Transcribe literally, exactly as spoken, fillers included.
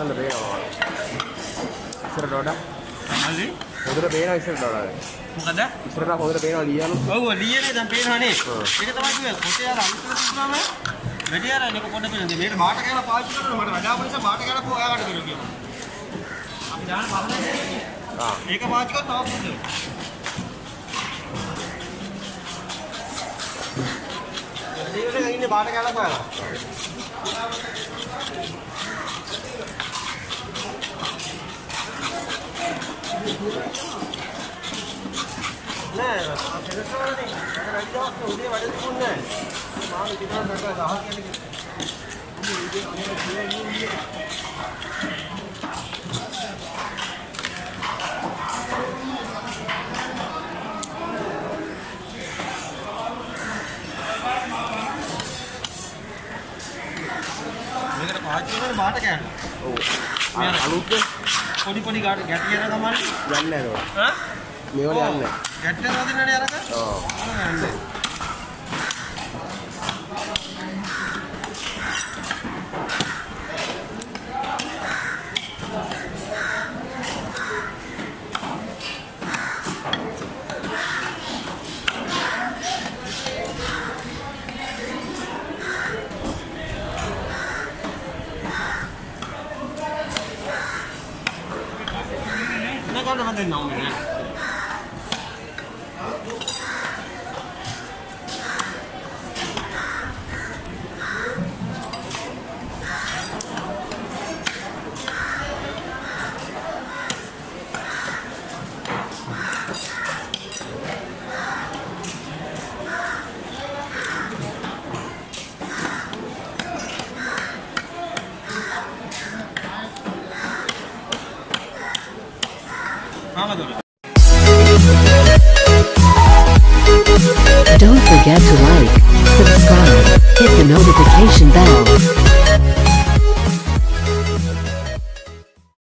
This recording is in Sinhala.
ලස්සන බේනවා. ඉස්සරට වඩා. හරි. හොඳට බේනවා ඉස්සරට වඩා. මොකද? ඉස්සරට හොඳට බේනවා ලියනු. ඔව් ලියනේ දැන් පේනවනේ. ඒක තමයි කිව්වේ. කොටේ අර අලුතෙන් තිබුණාම වැඩි අර මේක පොඩ පේනවා. මේකට බාට කෑලා පාවිච්චි කරනවා මට වඩා පොඩි බාට කෑලා පො ඔයාලට දෙනවා කියනවා. අපි දාන බලන්නේ. ආ. ඒක පාවිච්චි කරලා තව පොඩි. ඒකට ඉන්නේ බාට කෑලා පාලා. නෑ අපිට තෝරන්නේ මට වැඩි දවස් උදේ වැඩ තිබුණේ නෑ මම ඉතින් නටක දහස් කියන්නේ මේකට පාවිච්චි කරන බාට කෑන්න ඔව් අලුත් පොඩි පොඩි ගැටි ගැටි යන ගමන් යන්නේ නෑ ඈ මේවල යන්නේ ගැටේ රදින්නනේ අරක ඔව් යන්නේ නගන්න හදන්න ඕනේ Don't forget to